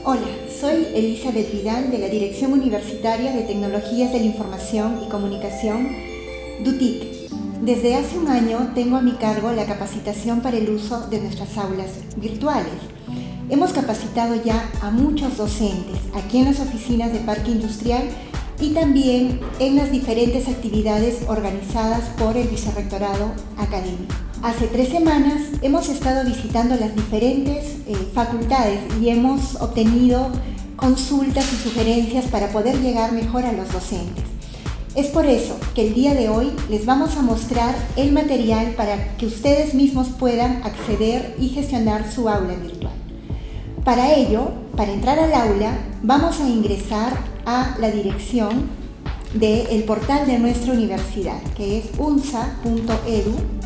Hola, soy Elizabeth Vidal de la Dirección Universitaria de Tecnologías de la Información y Comunicación, DUTIC. Desde hace un año tengo a mi cargo la capacitación para el uso de nuestras aulas virtuales. Hemos capacitado ya a muchos docentes aquí en las oficinas de Parque Industrial y también en las diferentes actividades organizadas por el Vicerrectorado Académico. Hace 3 semanas hemos estado visitando las diferentes facultades y hemos obtenido consultas y sugerencias para poder llegar mejor a los docentes. Es por eso que el día de hoy les vamos a mostrar el material para que ustedes mismos puedan acceder y gestionar su aula virtual. Para ello, para entrar al aula, vamos a ingresar a la dirección del portal de nuestra universidad, que es unsa.edu.p.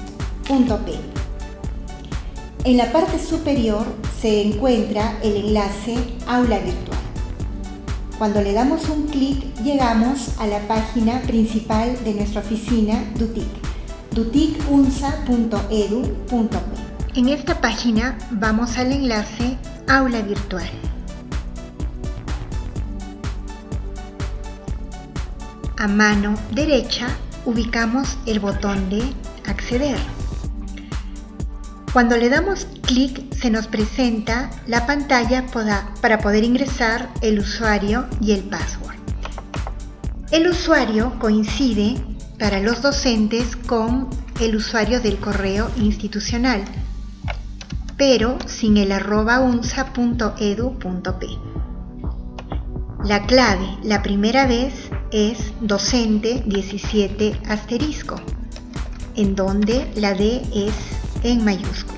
En la parte superior se encuentra el enlace Aula Virtual. Cuando le damos un clic, llegamos a la página principal de nuestra oficina DUTIC, duticunsa.edu.p. En esta página vamos al enlace Aula Virtual. A mano derecha ubicamos el botón de Acceder. Cuando le damos clic se nos presenta la pantalla para poder ingresar el usuario y el password. El usuario coincide para los docentes con el usuario del correo institucional, pero sin el @unsa.edu.p. La clave, la primera vez, es docente17 asterisco, en donde la D es en mayúscula.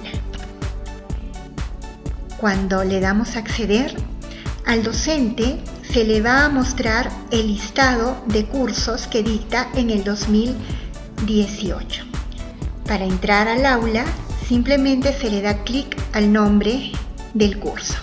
Cuando le damos a acceder, al docente se le va a mostrar el listado de cursos que dicta en el 2018. Para entrar al aula, simplemente se le da clic al nombre del curso.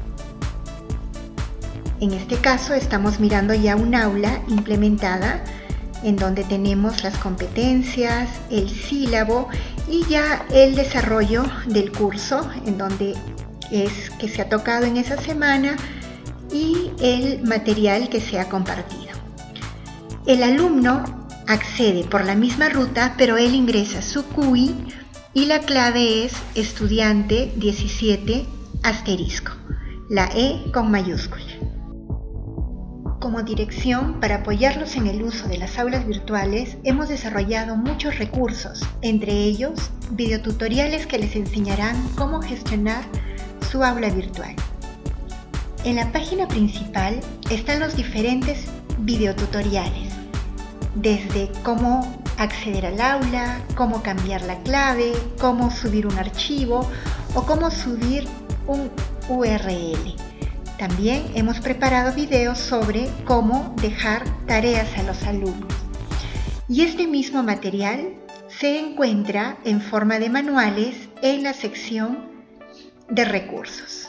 En este caso estamos mirando ya un aula implementada en donde tenemos las competencias, el sílabo y ya el desarrollo del curso, en donde es que se ha tocado en esa semana y el material que se ha compartido. El alumno accede por la misma ruta, pero él ingresa su CUI y la clave es estudiante 17 asterisco, la E con mayúscula. Como dirección, para apoyarlos en el uso de las aulas virtuales, hemos desarrollado muchos recursos, entre ellos videotutoriales que les enseñarán cómo gestionar su aula virtual. En la página principal están los diferentes videotutoriales, desde cómo acceder al aula, cómo cambiar la clave, cómo subir un archivo o cómo subir un URL. También hemos preparado videos sobre cómo dejar tareas a los alumnos. Y este mismo material se encuentra en forma de manuales en la sección de recursos.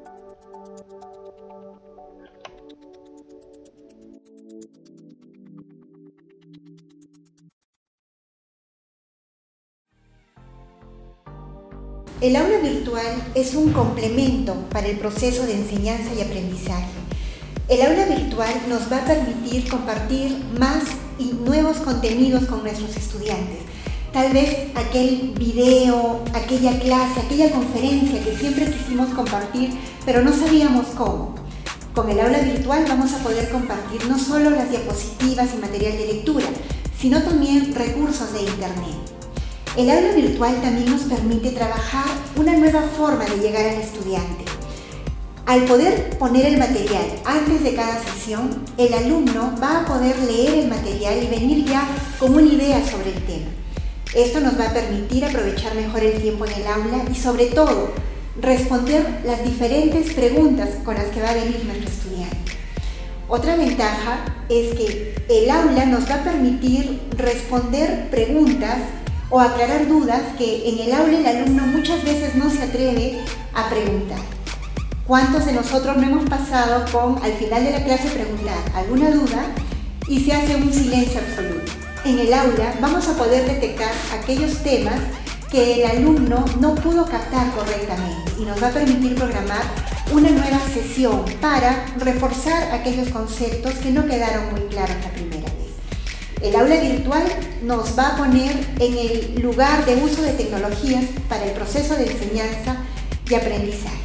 El aula virtual es un complemento para el proceso de enseñanza y aprendizaje. El aula virtual nos va a permitir compartir más y nuevos contenidos con nuestros estudiantes. Tal vez aquel video, aquella clase, aquella conferencia que siempre quisimos compartir, pero no sabíamos cómo. Con el aula virtual vamos a poder compartir no solo las diapositivas y material de lectura, sino también recursos de internet. El aula virtual también nos permite trabajar una nueva forma de llegar al estudiante. Al poder poner el material antes de cada sesión, el alumno va a poder leer el material y venir ya con una idea sobre el tema. Esto nos va a permitir aprovechar mejor el tiempo en el aula y, sobre todo, responder las diferentes preguntas con las que va a venir nuestro estudiante. Otra ventaja es que el aula nos va a permitir responder preguntas o aclarar dudas que en el aula el alumno muchas veces no se atreve a preguntar. ¿Cuántos de nosotros no hemos pasado con, al final de la clase, preguntar alguna duda y se hace un silencio absoluto? En el aula vamos a poder detectar aquellos temas que el alumno no pudo captar correctamente y nos va a permitir programar una nueva sesión para reforzar aquellos conceptos que no quedaron muy claros la primera vez. El aula virtual nos va a poner en el lugar de uso de tecnologías para el proceso de enseñanza y aprendizaje.